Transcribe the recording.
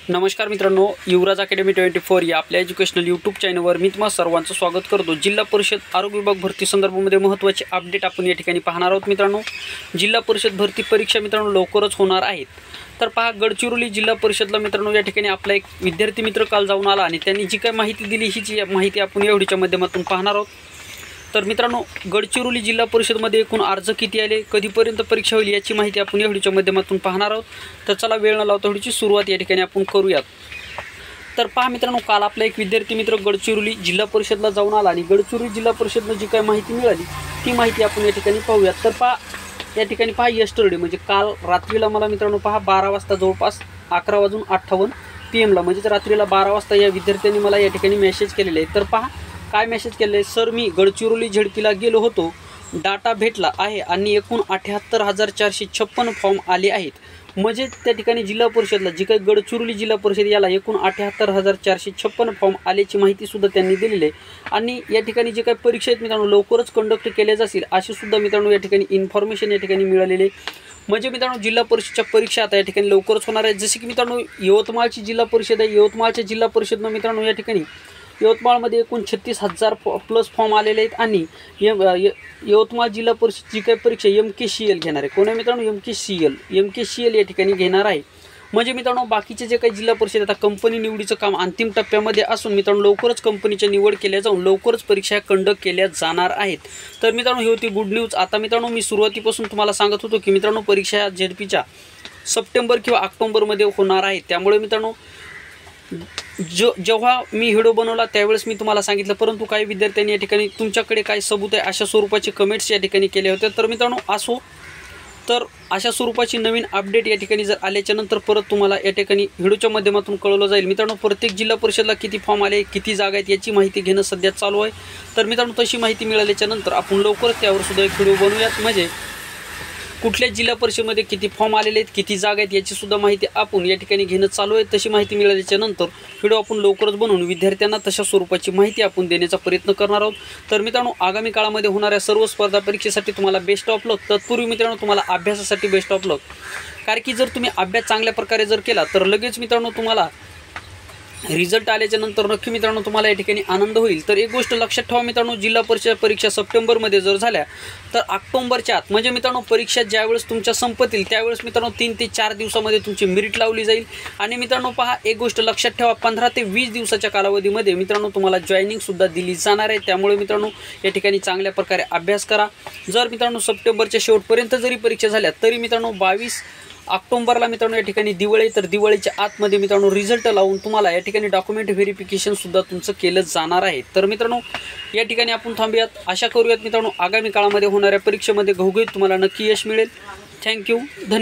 नमस्कार मित्रांनो, युवराज अकॅडमी 24 या आपल्या एज्युकेशनल यूट्यूब चॅनलवर मी तुम्हा सर्वांचं स्वागत करतो। जिल्हा परिषद आरोग्य विभाग भरती संदर्भामध्ये महत्त्वाचे अपडेट आपण या ठिकाणी पाहणार आहोत। मित्रांनो, जिल्हा परिषद भरती परीक्षा मित्रांनो लवकरच होणार आहेत। तर पहा, गडचिरोली जिल्हा परिषदला मित्रांनो या ठिकाणी आपला एक विद्यार्थी मित्र काल जाऊन आला आणि त्यांनी जी काही माहिती दिली ही माहिती आपण या व्हिडिओच्या माध्यमातून पाहणार आहोत। तर मित्रांनो, गडचिरोली जिल्हा परिषदमध्ये एकूण अर्ज किती आले, कधीपर्यंत परीक्षा होईल याची माहिती आपण या व्हिडिओच्या माध्यमातून पाहणार आहोत। तर चला वेळ न लावता व्हिडिओची सुरुवात या ठिकाणी आपण करूयात। तर पहा मित्रांनो, काल आपला एक विद्यार्थी मित्र गडचिरोली जिल्हा परिषदला जाऊन आला आणि गडचिरोली जिल्हा परिषदनं जी काही माहिती मिळाली ती माहिती आपण या ठिकाणी पाहूयात। तर पहा, या ठिकाणी पहा, यस्टरडे म्हणजे काल रात्रीला मला मित्रांनो पहा 12 वाजता जवळपास 11:58 PM म्हणजेच रात्रीला 12 वाजता या विद्यार्थ्यांनी मला या ठिकाणी मेसेज केलेले आहे। तर पहा काय मेसेज केले, सर मी गडचिरोली झडपीला गेलो होतो, डाटा भेटला आहे आणि एकूण 78,456 फॉर्म आले आहेत। म्हणजे त्या ठिकाणी जिल्हा परिषदला जी काही गडचिरोली जिल्हा परिषद याला एकूण 78,456 फॉर्म आल्याची माहिती सुद्धा त्यांनी दिलेली आहे। आणि या ठिकाणी जे काही परीक्षा आहेत मित्रांनो लवकरच कंडक्ट केल्या जातील अशी सुद्धा मित्रांनो या ठिकाणी इन्फॉर्मेशन या ठिकाणी मिळालेली आहे। म्हणजे मित्रांनो जिल्हा परिषदच्या परीक्षा आता या ठिकाणी लवकरच होणार आहेत। जसे की मित्रांनो यवतमाळची जिल्हा परिषद आहे, यवतमाळच्या जिल्हा परिषदनं मित्रांनो या ठिकाणी यवतमाळमध्ये एकूण 36,000 प्लस फॉर्म आलेले आहेत। आणि यवतमाळ जिल्हा परिषद जी काही परीक्षा MKCL घेणार आहे, कोण आहे मित्रांनो, MKCL या ठिकाणी घेणार आहे। म्हणजे मित्रांनो बाकीचे जे काही जिल्हा परिषद आता कंपनी निवडीचं काम अंतिम टप्प्यामध्ये असून मित्रांनो लवकरच कंपनीच्या निवड केल्या जाऊन लवकरच परीक्षा कंडक्ट केल्या जाणार आहेत। तर मित्रांनो ही होती गुड न्यूज। आता मित्रांनो मी सुरुवातीपासून तुम्हाला सांगत होतो की मित्रांनो परीक्षा झेडपीच्या सप्टेंबर किंवा ऑक्टोबरमध्ये होणार आहे। त्यामुळे मित्रांनो जेव्हा मी व्हिडिओ बनवला त्यावेळेस मी तुम्हाला सांगितलं, परंतु काही विद्यार्थ्यांनी या ठिकाणी तुमच्याकडे काय सबूत आहे अशा स्वरूपाचे कमेंट्स या ठिकाणी केले होते। तर मित्रांनो असो, तर अशा स्वरूपाची नवीन अपडेट या ठिकाणी जर आल्याच्या नंतर परत तुम्हाला या ठिकाणी व्हिडिओच्या माध्यमातून कळवलं जाईल। मित्रांनो प्रत्येक जिल्हा परिषदला किती फॉर्म आले, किती जागा आहेत याची माहिती घेणं सध्या चालू आहे। तर मित्रांनो तशी माहिती मिळाल्याच्या नंतर आपण लवकरच त्यावर सुद्धा एक व्हिडिओ बनवूयात। म्हणजे कुठल्या जिल्हा परिषदेमध्ये किती फॉर्म आलेले आहेत, किती जागा आहेत याची सुद्धा माहिती आपण या ठिकाणी घेणं चालू आहे। तशी माहिती मिळाल्याच्या नंतर व्हिडिओ आपण लवकरच बनवून विद्यार्थ्यांना तशा स्वरूपाची माहिती आपण देण्याचा प्रयत्न करणार आहोत। तर मित्रांनो आगामी काळामध्ये होणाऱ्या सर्व स्पर्धा परीक्षेसाठी तुम्हाला बेस्ट ऑफ लक। तत्पूर्वी मित्रांनो तुम्हाला अभ्यासासाठी बेस्ट ऑफ लक, कारण की जर तुम्ही अभ्यास चांगल्या प्रकारे जर केला तर लगेच मित्रांनो तुम्हाला रिझल्ट आल्याच्या नंतर नक्की मित्रांनो तुम्हाला या ठिकाणी आनंद होईल। तर एक गोष्ट लक्षात ठेवा मित्रांनो, जिल्हा परिषद परीक्षा सप्टेंबरमध्ये जर झाल्या तर ऑक्टोबरच्या आत म्हणजे मित्रांनो परीक्षा ज्यावेळेस तुमच्या संपतील त्यावेळेस मित्रांनो 3 ते 4 दिवसामध्ये तुमची मेरिट लावली जाईल। आणि मित्रांनो पहा एक गोष्ट लक्षात ठेवा, 15 ते 20 दिवसाच्या कालावधीमध्ये मित्रांनो तुम्हाला जॉईनिंगसुद्धा दिली जाणार आहे। त्यामुळे मित्रांनो या ठिकाणी चांगल्या प्रकारे अभ्यास करा। जर मित्रांनो सप्टेंबरच्या शेवटपर्यंत जरी परीक्षा झाल्या तरी मित्रांनो 22 ऑक्टोबरला मित्रांनो या ठिकाणी दिवाळी, तर दिवाळीच्या आतमध्ये मित्रांनो रिझल्ट लावून तुम्हाला या ठिकाणी डॉक्युमेंट व्हेरिफिकेशनसुद्धा तुमचं केलं जाणार आहे। तर मित्रांनो या ठिकाणी आपण थांबूयात, आशा करूयात मित्रांनो आगामी काळामध्ये होणाऱ्या परीक्षेमध्ये घवघवीत तुम्हाला नक्की यश मिळेल। थँक्यू, धन्यवाद।